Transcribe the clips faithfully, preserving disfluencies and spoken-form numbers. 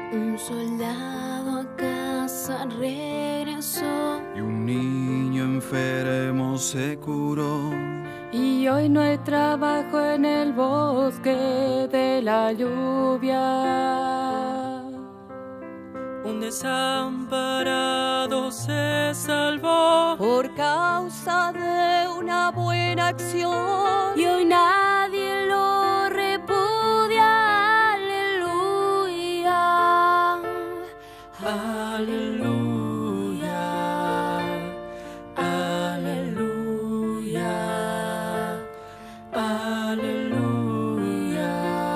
Un soldado a casa regresó y un niño enfermo se curó. Y hoy no hay trabajo en el bosque de la lluvia. Un desamparado se salvó por causa de una buena acción. Y hoy nadie lo repudia. Aleluya. Aleluya. Aleluya. Aleluya.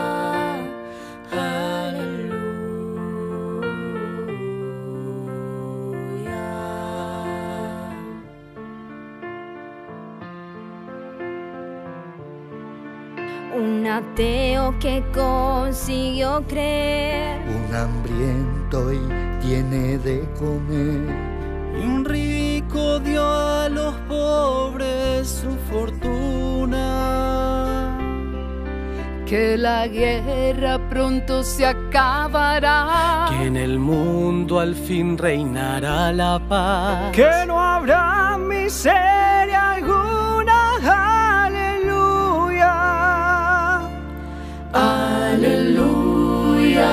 Un ateo que consiguió creer, un hambriento y tiene de comer, y un rico dio a los pobres su fortuna. Que la guerra pronto se acabará, Que en el mundo al fin reinará la paz, Que no habrá miseria alguna. Aleluya.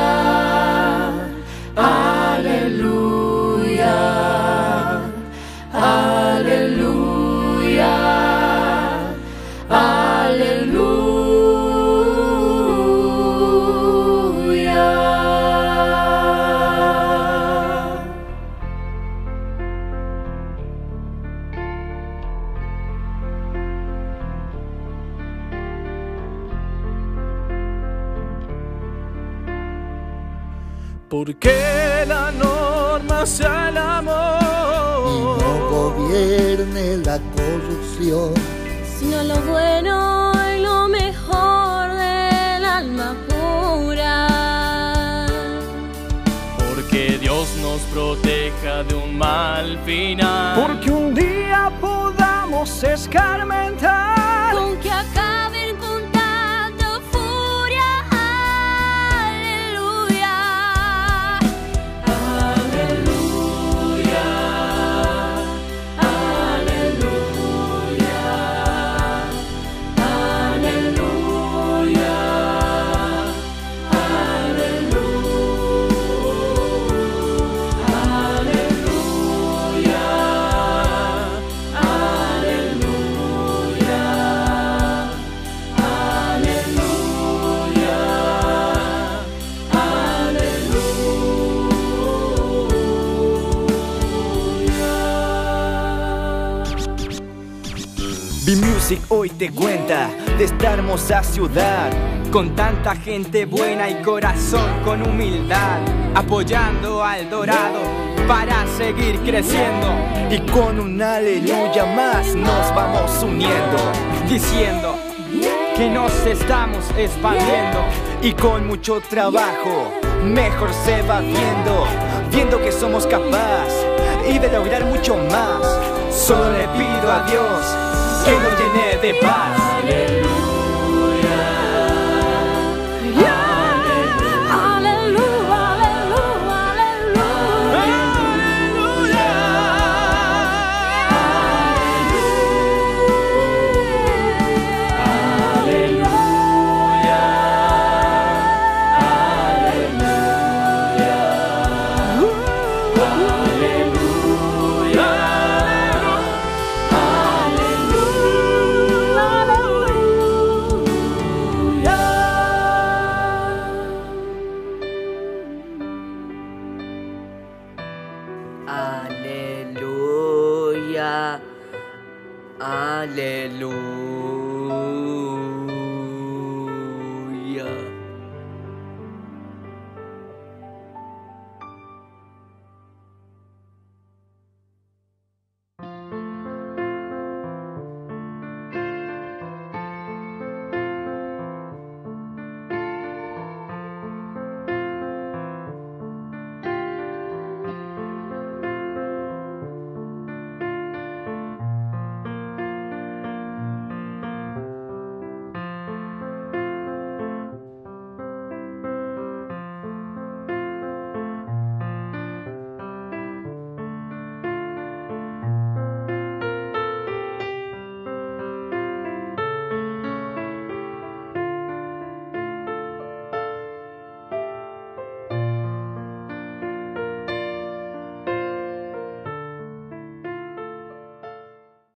Aleluya. Aleluya. Aleluya. Aleluya. Porque la norma sea el amor y no gobierne la corrupción, sino lo bueno y lo mejor del alma pura. Porque Dios nos proteja de un mal final. Porque un día podamos escarmentar, con que acaben con tanta furia. Aleluya. Aleluya. Aleluya. Aleluya. B-Music hoy te cuenta de esta hermosa ciudad, con tanta gente buena y corazón con humildad, apoyando al Dorado para seguir creciendo. Y con un aleluya más nos vamos uniendo, diciendo que nos estamos expandiendo. Y con mucho trabajo mejor se va viendo, viendo que somos capaces y de lograr mucho más. Solo le pido a Dios que nos llene de paz. Aleluya, aleluya.